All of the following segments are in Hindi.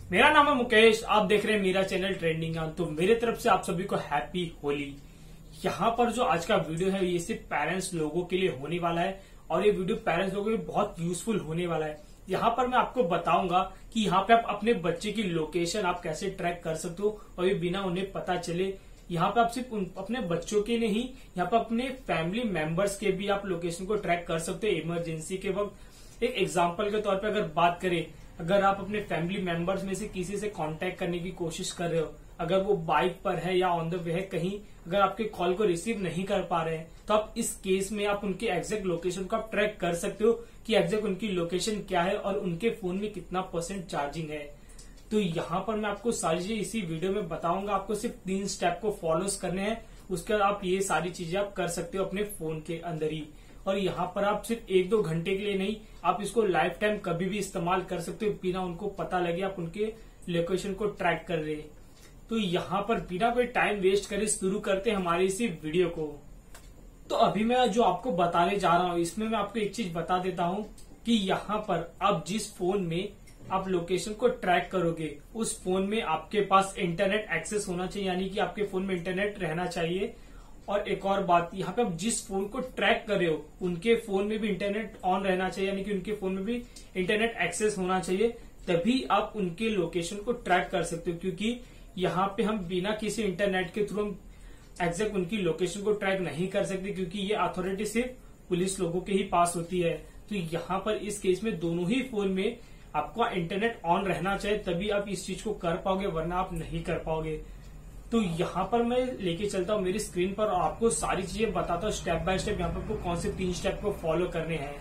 मेरा नाम है मुकेश, आप देख रहे हैं मेरा चैनल ट्रेंडिंग ऑन। तो मेरे तरफ से आप सभी को हैप्पी होली। यहाँ पर जो आज का वीडियो है ये सिर्फ पेरेंट्स लोगों के लिए होने वाला है और ये वीडियो पेरेंट्स लोगों के लिए बहुत यूजफुल होने वाला है। यहाँ पर मैं आपको बताऊंगा कि यहाँ पे आप अपने बच्चे की लोकेशन आप कैसे ट्रैक कर सकते हो और ये बिना उन्हें पता चले। यहाँ पे आप सिर्फ अपने बच्चों के नहीं, यहाँ पे अपने फैमिली मेंबर्स के भी आप लोकेशन को ट्रैक कर सकते हो इमरजेंसी के वक्त। एक एग्जांपल के तौर पे अगर बात करें, अगर आप अपने फैमिली मेंबर्स में से किसी से कांटेक्ट करने की कोशिश कर रहे हो, अगर वो बाइक पर है या ऑन द वे है कहीं, अगर आपके कॉल को रिसीव नहीं कर पा रहे हैं तो आप इस केस में आप उनके एग्जैक्ट लोकेशन को आप ट्रैक कर सकते हो कि एग्जैक्ट उनकी लोकेशन क्या है और उनके फोन में कितना % चार्जिंग है। तो यहाँ पर मैं आपको सारी चीजें इसी वीडियो में बताऊंगा। आपको सिर्फ 3 स्टेप को फॉलोस करने हैं, उसके बाद आप ये सारी चीजें आप कर सकते हो अपने फोन के अंदर ही। और यहाँ पर आप सिर्फ 1-2 घंटे के लिए नहीं, आप इसको लाइफ टाइम कभी भी इस्तेमाल कर सकते हो बिना उनको पता लगे आप उनके लोकेशन को ट्रैक कर रहे हैं। तो यहाँ पर बिना कोई टाइम वेस्ट करे शुरू करते हैं हमारी इसी वीडियो को। तो अभी मैं जो आपको बताने जा रहा हूँ इसमें मैं आपको एक चीज बता देता हूँ कि यहाँ पर आप जिस फोन में आप लोकेशन को ट्रैक करोगे उस फोन में आपके पास इंटरनेट एक्सेस होना चाहिए, यानी कि आपके फोन में इंटरनेट रहना चाहिए। और एक और बात, यहाँ पे आप जिस फोन को ट्रैक कर रहे हो उनके फोन में भी इंटरनेट ऑन रहना चाहिए, यानी कि उनके फोन में भी इंटरनेट एक्सेस होना चाहिए, तभी आप उनके लोकेशन को ट्रैक कर सकते हो। क्योंकि यहाँ पे हम बिना किसी इंटरनेट के थ्रू हम एग्जैक्ट उनकी लोकेशन को ट्रैक नहीं कर सकते, क्योंकि ये अथॉरिटी सिर्फ पुलिस लोगों के ही पास होती है। तो यहाँ पर इस केस में दोनों ही फोन में आपका इंटरनेट ऑन रहना चाहिए, तभी आप इस चीज को कर पाओगे, वरना आप नहीं कर पाओगे। तो यहाँ पर मैं लेके चलता हूँ मेरी स्क्रीन पर और आपको सारी चीजें बताता हूँ स्टेप बाय स्टेप यहाँ पर आपको कौन से 3 स्टेप को फॉलो करने हैं।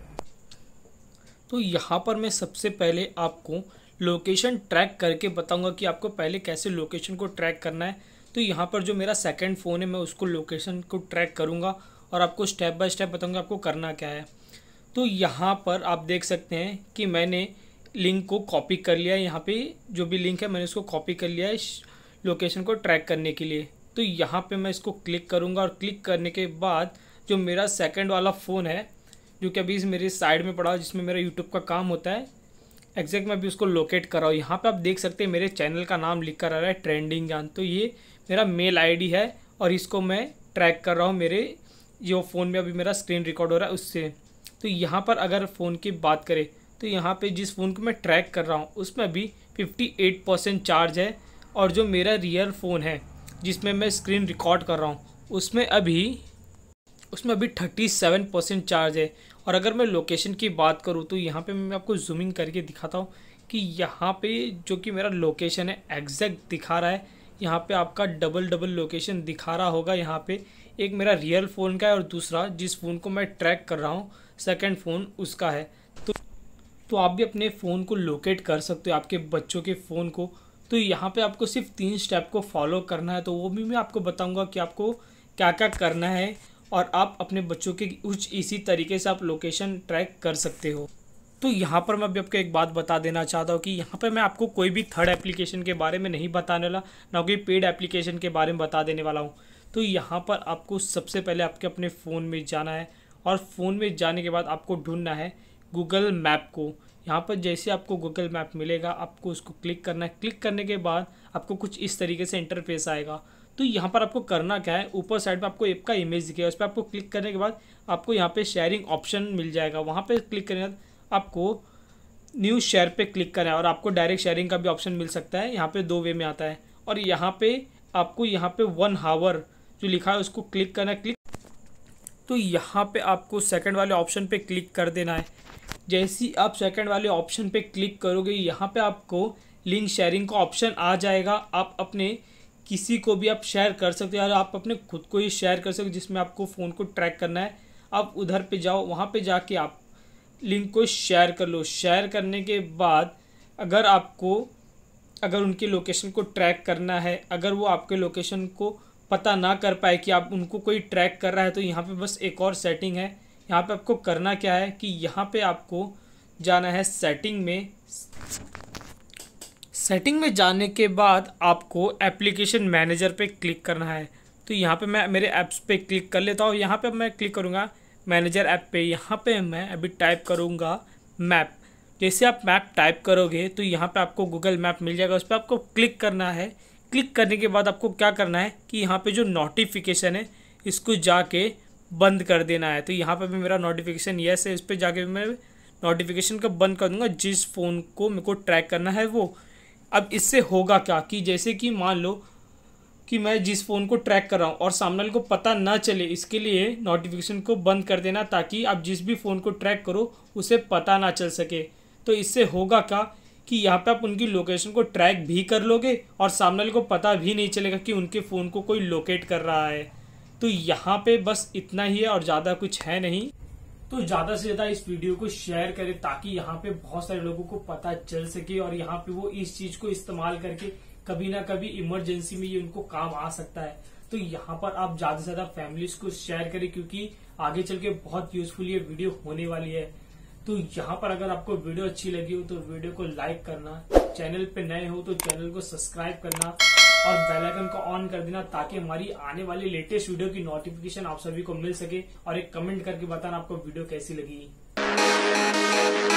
तो यहाँ पर मैं सबसे पहले आपको लोकेशन ट्रैक करके बताऊंगा कि आपको पहले कैसे लोकेशन को ट्रैक करना है। तो यहाँ पर जो मेरा सेकंड फ़ोन है मैं उसको लोकेशन को ट्रैक करूँगा और आपको स्टेप बाय स्टेप बताऊँगा आपको करना क्या है। तो यहाँ पर आप देख सकते हैं कि मैंने लिंक को कॉपी कर लिया है। यहाँ पे जो भी लिंक है मैंने उसको कॉपी कर लिया है लोकेशन को ट्रैक करने के लिए। तो यहाँ पे मैं इसको क्लिक करूँगा और क्लिक करने के बाद जो मेरा सेकंड वाला फ़ोन है जो कि अभी मेरे साइड में पड़ा है जिसमें मेरा यूट्यूब का काम होता है, एग्जैक्ट मैं अभी उसको लोकेट कर रहा हूँ। यहाँ पे आप देख सकते हैं मेरे चैनल का नाम लिख कर आ रहा है ट्रेंडिंग ऑन। तो ये मेरा मेल आईडी है और इसको मैं ट्रैक कर रहा हूँ मेरे जो फ़ोन में अभी मेरा स्क्रीन रिकॉर्ड हो रहा है उससे। तो यहाँ पर अगर फ़ोन की बात करें तो यहाँ पे जिस फ़ोन को मैं ट्रैक कर रहा हूँ उसमें अभी 58% चार्ज है और जो मेरा रियल फ़ोन है जिसमें मैं स्क्रीन रिकॉर्ड कर रहा हूँ उसमें अभी 37% चार्ज है। और अगर मैं लोकेशन की बात करूँ तो यहाँ पे मैं आपको जूमिंग करके दिखाता हूँ कि यहाँ पे जो कि मेरा लोकेशन है एग्जैक्ट दिखा रहा है। यहाँ पे आपका डबल लोकेशन दिखा रहा होगा। यहाँ पे एक मेरा रियल फ़ोन का है और दूसरा जिस फ़ोन को मैं ट्रैक कर रहा हूँ सेकंड फ़ोन उसका है। तो आप भी अपने फ़ोन को लोकेट कर सकते हो आपके बच्चों के फ़ोन को। तो यहाँ पे आपको सिर्फ 3 स्टेप को फॉलो करना है, तो वो भी मैं आपको बताऊँगा कि आपको क्या क्या करना है और आप अपने बच्चों के कुछ इसी तरीके से आप लोकेशन ट्रैक कर सकते हो। तो यहाँ पर मैं अभी आपको एक बात बता देना चाहता हूँ कि यहाँ पर मैं आपको कोई भी थर्ड एप्लीकेशन के बारे में नहीं बताने वाला, ना कोई पेड एप्लीकेशन के बारे में बता देने वाला हूँ। तो यहाँ पर आपको सबसे पहले आपके अपने फ़ोन में जाना है और फ़ोन में जाने के बाद आपको ढूंढना है गूगल मैप को। यहाँ पर जैसे आपको गूगल मैप मिलेगा आपको उसको क्लिक करना है। क्लिक करने के बाद आपको कुछ इस तरीके से इंटरफेस आएगा। तो यहाँ पर आपको करना क्या है, ऊपर साइड पे आपको ऐप का इमेज दिखेगा, उस पर आपको क्लिक करने के बाद आपको यहाँ पे शेयरिंग ऑप्शन मिल जाएगा। वहाँ पे क्लिक करने के बाद आपको न्यू शेयर पे क्लिक करना है और आपको डायरेक्ट शेयरिंग का भी ऑप्शन मिल सकता है। यहाँ पे 2 वे में आता है और यहाँ पे आपको यहाँ पे 1 आवर जो लिखा है उसको क्लिक करना है। तो यहाँ पे आपको सेकंड वाले ऑप्शन पे क्लिक कर देना है। जैसे ही आप सेकंड वाले ऑप्शन पे क्लिक करोगे यहाँ पे आपको लिंक शेयरिंग का ऑप्शन आ जाएगा। आप अपने किसी को भी आप शेयर कर सकते हो या आप अपने खुद को ही शेयर कर सकते हो जिसमें आपको फ़ोन को ट्रैक करना है। आप उधर पे जाओ, वहाँ पे जाके आप लिंक को शेयर कर लो। शेयर करने के बाद अगर उनके लोकेशन को ट्रैक करना है, अगर वो आपके लोकेशन को पता ना कर पाए कि आप उनको कोई ट्रैक कर रहा है, तो यहाँ पे बस एक और सेटिंग है। यहाँ पे आपको करना क्या है कि यहाँ पे आपको जाना है सेटिंग में। सेटिंग में जाने के बाद आपको एप्लीकेशन मैनेजर पे क्लिक करना है। तो यहाँ पे मैं मेरे ऐप्स पे क्लिक कर लेता हूँ। यहाँ पे मैं क्लिक करूँगा मैनेजर ऐप पे। यहाँ पे मैं अभी टाइप करूँगा मैप। जैसे आप मैप टाइप करोगे तो यहाँ पे आपको गूगल मैप मिल जाएगा, उस पर आपको क्लिक करना है। क्लिक करने के बाद आपको क्या करना है कि यहाँ पे जो नोटिफिकेशन है इसको जाके बंद कर देना है। तो यहाँ पे भी मेरा नोटिफिकेशन यस है, इस पर जाके मैं नोटिफिकेशन का बंद कर दूंगा जिस फ़ोन को मेरे को ट्रैक करना है वो। अब इससे होगा क्या कि जैसे कि मान लो कि मैं जिस फ़ोन को ट्रैक कर रहा हूँ और सामने वाले को पता ना चले, इसके लिए नोटिफिकेशन को बंद कर देना ताकि आप जिस भी फ़ोन को ट्रैक करो उसे पता ना चल सके। तो इससे होगा क्या कि यहाँ पे आप उनकी लोकेशन को ट्रैक भी कर लोगे और सामने वाले को पता भी नहीं चलेगा कि उनके फ़ोन को कोई लोकेट कर रहा है। तो यहाँ पे बस इतना ही है और ज़्यादा कुछ है नहीं। तो ज़्यादा से ज़्यादा इस वीडियो को शेयर करें ताकि यहाँ पे बहुत सारे लोगों को पता चल सके और यहाँ पे वो इस चीज़ को इस्तेमाल करके कभी ना कभी इमरजेंसी में ये उनको काम आ सकता है। तो यहाँ पर आप ज्यादा से ज्यादा फैमिलीज को शेयर करें क्योंकि आगे चल के बहुत यूजफुल ये वीडियो होने वाली है। तो यहाँ पर अगर आपको वीडियो अच्छी लगी हो तो वीडियो को लाइक करना, चैनल पे नए हो तो चैनल को सब्सक्राइब करना और बेल आइकन को ऑन कर देना ताकि हमारी आने वाली लेटेस्ट वीडियो की नोटिफिकेशन आप सभी को मिल सके। और एक कमेंट करके बताना आपको वीडियो कैसी लगी।